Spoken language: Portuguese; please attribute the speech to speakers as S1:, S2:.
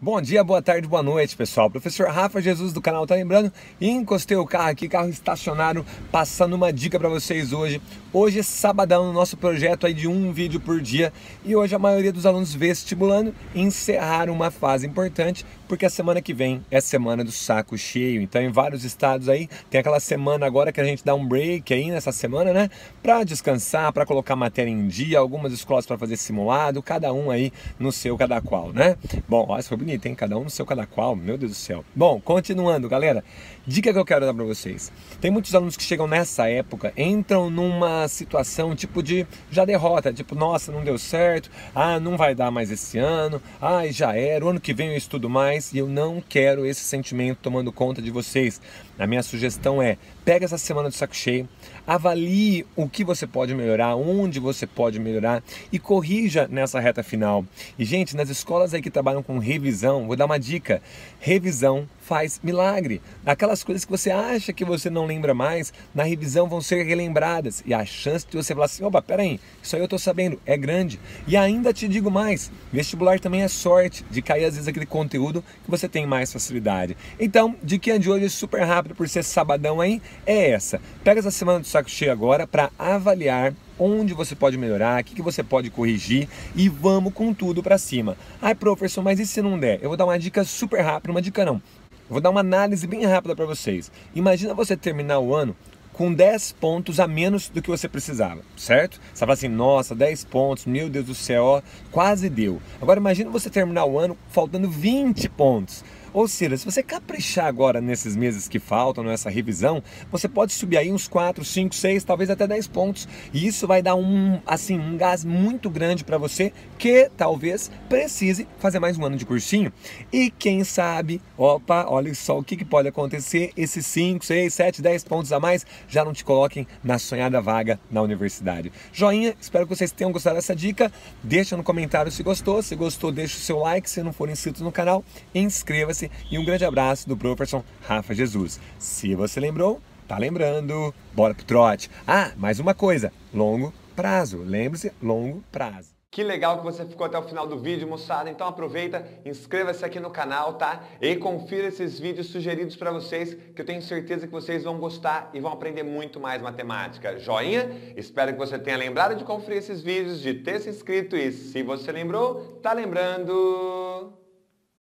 S1: Bom dia, boa tarde, boa noite, pessoal. Professor Rafa Jesus do canal Tá Lembrando. E encostei o carro aqui, carro estacionário, passando uma dica para vocês hoje. Hoje é sabadão, no nosso projeto aí de um vídeo por dia. E hoje a maioria dos alunos vestibulando encerraram uma fase importante, porque a semana que vem é a semana do saco cheio. Então em vários estados aí, tem aquela semana agora que a gente dá um break aí nessa semana, né? Para descansar, para colocar matéria em dia, algumas escolas para fazer simulado, cada um aí no seu cada qual, né? Bom, olha, foi bonito, hein? Cada um no seu cada qual, meu Deus do céu. Bom, continuando, galera, dica que eu quero dar para vocês. Tem muitos alunos que chegam nessa época, entram numa situação tipo de já derrota, tipo, nossa, não deu certo, não vai dar mais esse ano, já era, o ano que vem eu estudo mais, e eu não quero esse sentimento tomando conta de vocês. A minha sugestão é, pega essa semana do saco cheio, avalie o que você pode melhorar, onde você pode melhorar e corrija nessa reta final. E gente, nas escolas aí que trabalham com revisão, vou dar uma dica, revisão faz milagre. Aquelas coisas que você acha que você não lembra mais, na revisão vão ser relembradas. E a chance de você falar assim, opa, peraí, isso aí eu tô sabendo, é grande. E ainda te digo mais, vestibular também é sorte de cair às vezes aquele conteúdo que você tem mais facilidade. Então, dica de hoje super rápido por ser sabadão aí, é essa. Pega essa semana do saco cheio agora para avaliar onde você pode melhorar, o que você pode corrigir e vamos com tudo para cima. Ai, professor, mas e se não der? Eu vou dar uma dica super rápida, uma dica não. Eu vou dar uma análise bem rápida para vocês. Imagina você terminar o ano com 10 pontos a menos do que você precisava, certo? Você fala assim, nossa, 10 pontos, meu Deus do céu, ó, quase deu. Agora imagina você terminar o ano faltando 20 pontos. Ou seja, se você caprichar agora nesses meses que faltam, nessa revisão, você pode subir aí uns 4, 5, 6, talvez até 10 pontos. E isso vai dar um gás muito grande para você, que talvez precise fazer mais um ano de cursinho. E quem sabe, opa, olha só o que pode acontecer, esses 5, 6, 7, 10 pontos a mais já não te coloquem na sonhada vaga na universidade. Joinha, espero que vocês tenham gostado dessa dica. Deixa no comentário se gostou. Se gostou, deixa o seu like. Se não for inscrito no canal, inscreva-se. E um grande abraço do professor Rafa Jesus. Se você lembrou, tá lembrando. Bora pro trote. Mais uma coisa, longo prazo. Lembre-se, longo prazo.
S2: Que legal que você ficou até o final do vídeo, moçada. Então aproveita, inscreva-se aqui no canal, tá? E confira esses vídeos sugeridos para vocês, que eu tenho certeza que vocês vão gostar e vão aprender muito mais matemática. Joinha? Espero que você tenha lembrado de conferir esses vídeos, de ter se inscrito e se você lembrou, tá lembrando...